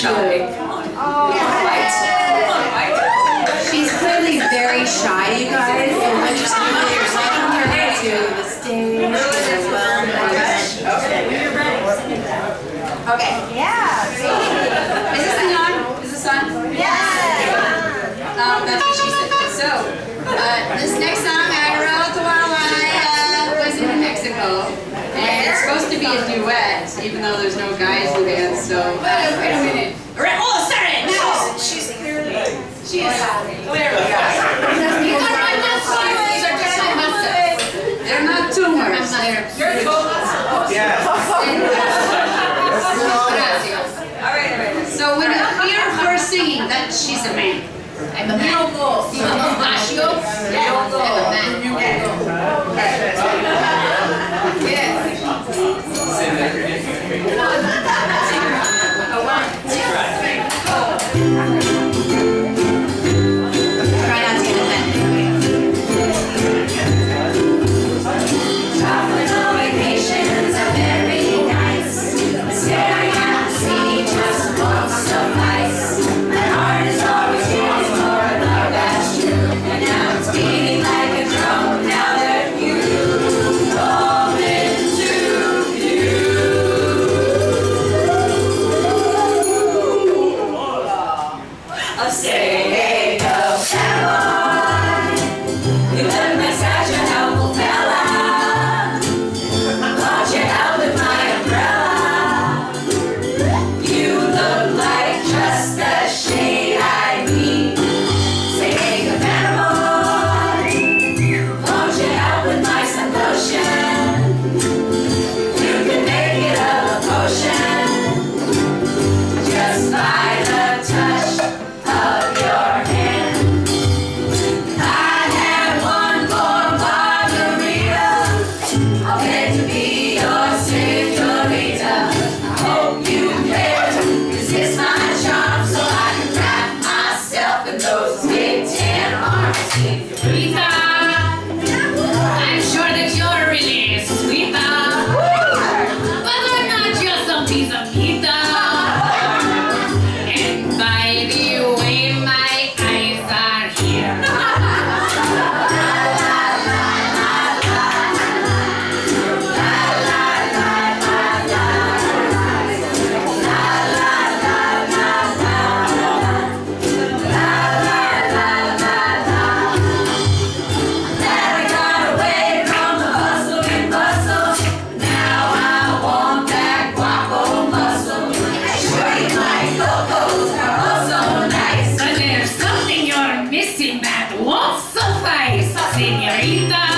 shy. Come on. She's clearly very shy, you guys. So let's just welcome her to the stage as well. Okay, when you're ready. Okay. Yeah. Is this thing on? Is this on? Yeah. That's what she said. So, this next song I wrote while I was in Mexico. And it's supposed to be a duet, even though there's no guys who dance, so... wait a minute. Oh, sorry! No! She's clearly... She is clearly. They're not tumors. You're told us. Yes. So when you hear her singing, that she's a man. I'm a man. I'm sure that you're really sweet, but I'm not just some piece of pizza. And by the way, my eyes are here. But there's something you're missing that won't suffice, señorita.